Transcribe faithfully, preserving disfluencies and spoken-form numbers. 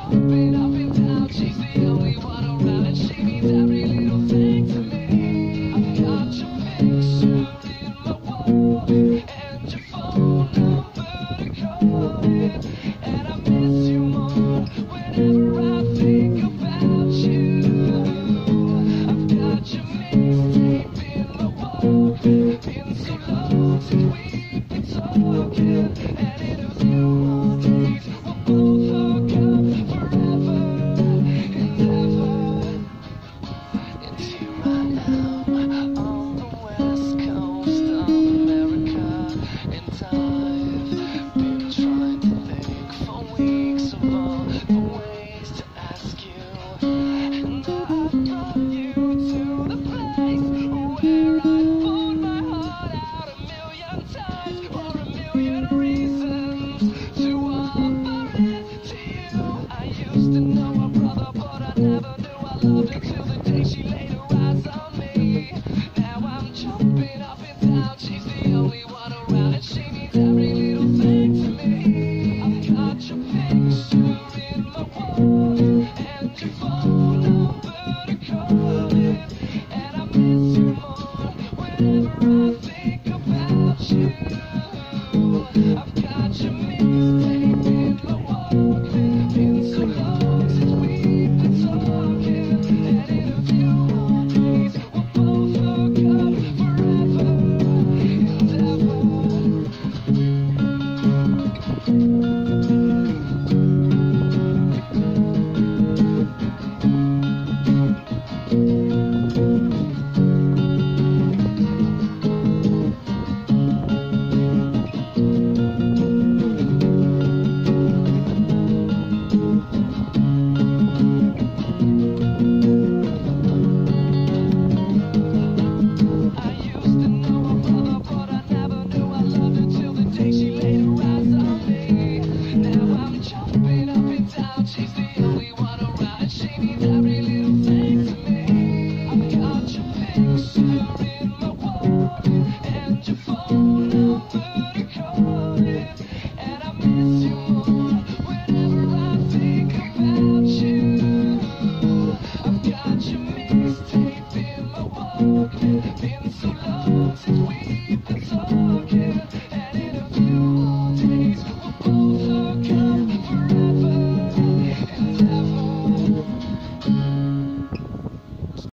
jumping up and down. She's the only one around, and she means every little thing to me. I've got your picture in my wallet and your phone number to call it, and I miss you more whenever I think about you. I've got your mixtape in my wallet. Been so long since we've been talking, and in a few more days we'll both hook up forever and ever. And here I am on the west coast of America, and I've been trying to think for weeks of all the ways to ask you. And I brought you to the place where I poured my heart out a million times for a million reasons to offer it to you. I used to know my brother, but I never knew I loved her till the day she laid her eyes on me. Now I'm jumping up and down. She's the only one around, and she means every little thing to me. I've got your picture in my wallet and your phone number to call it, and I miss you more whenever I think about you. I've got your mixtape in my wallet. Been so long since we've been talking, and in a few more days we'll both hook up forever and ever. I used to know my brother, but I never knew I loved her till the day she laid her eyes on me. Now I'm jumping up and down. She's the